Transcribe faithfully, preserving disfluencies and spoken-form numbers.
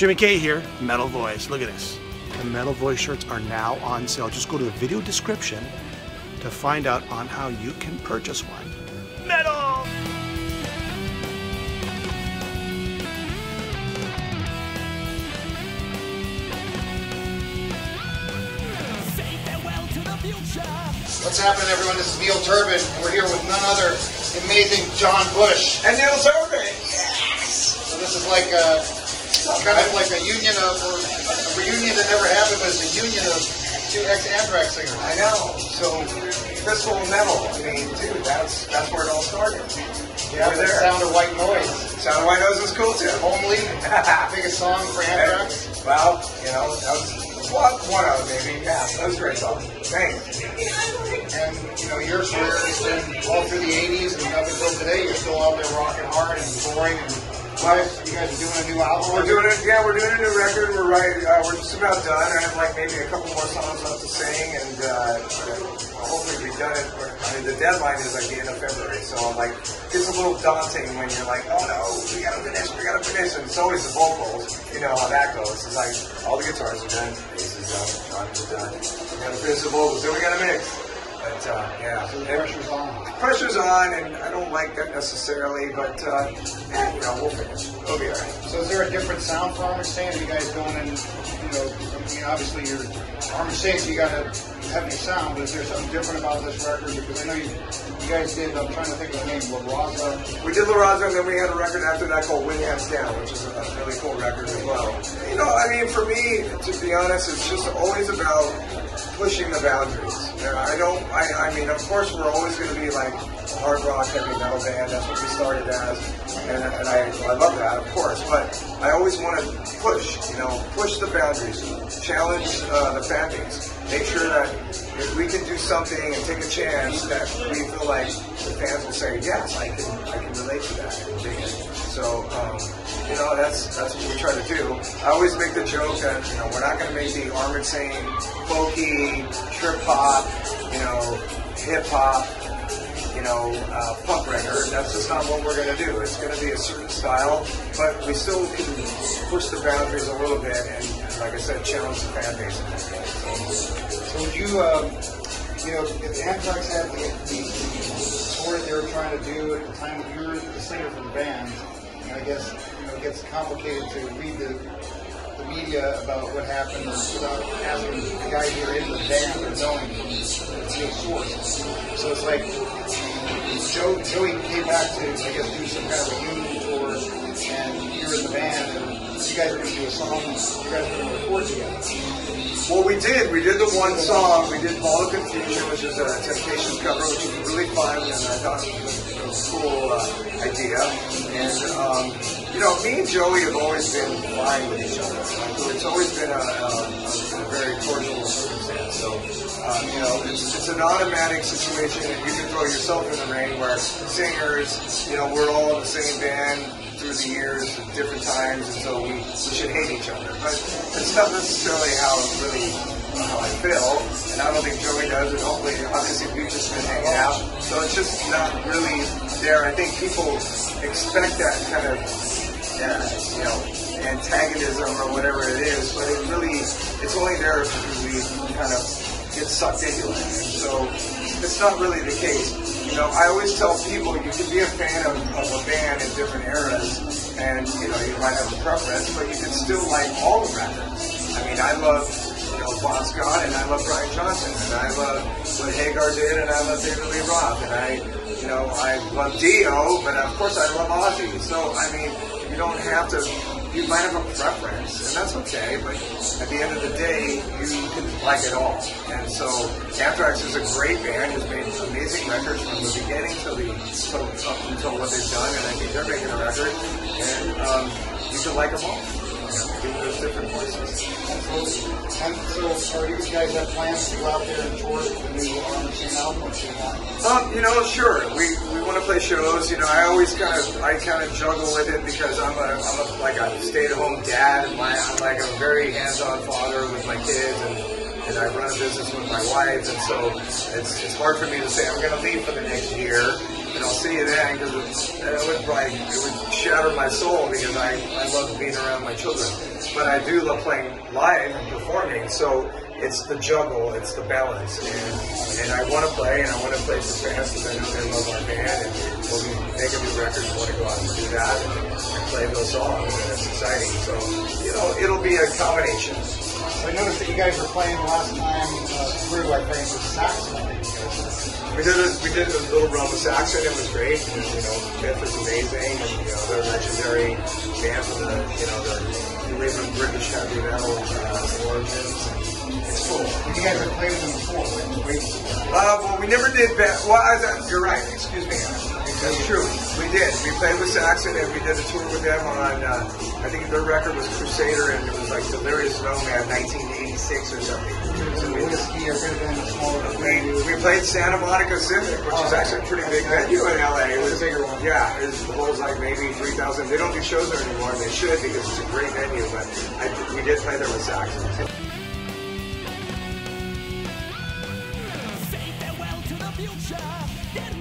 Jimmy K here, Metal Voice. Look at this. The Metal Voice shirts are now on sale. Just go to the video description to find out on how you can purchase one. Metal! What's happening, everyone? This is Neil Turbin, and we're here with none other amazing John Bush. And Neil Turbin! Yes! So this is like a, kind of like a union of, or a reunion that never happened, but it's a union of two ex-Anthrax singers. I know. So, Crystal and Metal. I mean, dude, that's that's where it all started. Yeah, the Sound of White Noise. Sound of White Noise was cool, too. Homely, biggest song for Anthrax. And, well, you know, that was one, one of them, maybe. Yeah, that was a great song. Thanks. And, you know, your career has been all through the eighties, and up until today, you're still out there rocking hard and touring. And you guys, you guys are doing a new album? We're doing it, yeah, we're doing a new record. We're right, uh, we're just about done. I have like maybe a couple more songs left to sing, and uh, hopefully we've done it. I mean, the deadline is like the end of February, so like it's a little daunting when you're like, oh no, we gotta finish, we gotta finish. And it's always the vocals, you know how that goes. It's like all the guitars are done, bass is done, drums are done. We gotta finish the vocals, then we gotta mix. But uh, yeah, so the pressure's on. Pressure's on, and I don't like that necessarily, but uh, yeah, you know, we'll finish. We'll be all right. So is there a different sound for Armored Saints? Are you guys going in, you know, I mean, obviously you're Armored Saints, you got a heavy sound, but is there something different about this record? Because I know you, you guys did, I'm trying to think of the name, La Raza. We did La Raza, and then we had a record after that called Wind Hands Down, which is a really cool record as well. You know, I mean, for me, to be honest, it's just always about pushing the boundaries. And I don't, I, I mean, of course, we're always going to be like a hard rock, heavy metal band. That's what we started as, and, and I, I love that, of course. But I always want to push, you know, push the boundaries, challenge uh, the fan base, make sure that if we can do something and take a chance, that we feel like the fans will say, yes, I can, I can relate to that and dig it. So, um, you know, that's that's what we try to do. I always make the joke that, you know, we're not going to make the Armored Saint folky, trip hop, you know, hip hop, you know, uh, punk record. That's just not what we're going to do. It's going to be a certain style, but we still can push the boundaries a little bit and, and like I said, challenge the fan base. So would you, um, you know, if Anthrax had the, the, the tour that they were trying to do at the time that you were the singer for the band, and I guess, you know, it gets complicated to read the, the media about what happened without asking the guys who are in the band or knowing the real source. So it's like, Joe, Joey came back to, I guess, do some kind of reunion tour, and you're in the band, and you guys are going to do a song, you guys are going to record together. Well, we did. We did the one song. We did Ball of Confusion, which is a Temptations cover, which was really fun, and I thought it was a cool uh, idea. And, um, you know, me and Joey have always been fine with each other. Like, it's always been a, a, a very cordial circumstance. So, um, you know, it's, it's an automatic situation, and you can throw yourself in the ring where singers, you know, we're all in the same band through the years at different times, and so we, we should hate each other. But it's not necessarily how really how I feel, and I don't think Joey does, and hopefully, obviously, we've just been hanging out. So it's just not really there. I think people expect that kind of, uh, you know, antagonism or whatever it is, but it really, it's only there because we kind of get sucked into it. And so it's not really the case. You know, I always tell people you can be a fan of, of a band in different eras, and, you know, you might have a preference, but you can still like all the records. I mean, I love, you know, Bon Scott, and I love Brian Johnson, and I love what Hagar did, and I love David Lee Roth, and I, you know, I love Dio, but of course I love Ozzy. So, I mean, you don't have to, you might have a preference, and that's okay, but at the end of the day, you can like it all. And so, Anthrax is a great band, has made amazing records from the beginning till the, till, up until what they've done, and I think they're making a record, and um, you can like them all. Give those different voices. And so, are you guys have plans to go out there and tour the new Armored Saint album? Um, you know, sure. We we want to play shows. You know, I always kind of I kind of juggle with it because I'm a I'm a like a stay-at-home dad, and my I'm like a very hands-on father with my kids, and and I run a business with my wife, and so it's it's hard for me to say I'm going to leave for the next year. and I'll see you then, because it, it would probably it would shatter my soul, because I, I love being around my children. But I do love playing live and performing, so it's the juggle, it's the balance, and, and I want to play, and I want to play for fans because I know they love our band, and when we make a new record, we want to go out and do that and, and play those songs, and it's exciting. So, you know, it'll be a combination. I noticed that you guys were playing last time uh, through, I think, with saxophone. We did a, we did a little run with Saxon. It was great. And, you know, Myth is amazing, and you know they're a legendary band from the you know the New England British heavy metal uh, origins. It's cool. You guys have played with them before, right? Uh, well, we never did that. Well, I, you're right. Excuse me. That's true. We did. We played with Saxon, and we did a tour with them on. Uh, I think their record was Crusader, and it was like Delirious Snowman, nineteen eighty-six or something. So we, we, we played Santa Monica Civic, which is actually a pretty big venue in L A. It was a bigger one. Yeah, it holds like maybe three thousand. They don't do shows there anymore, and they should, because it's a great venue. But I, we did play there with Saxon. Say farewell to the future.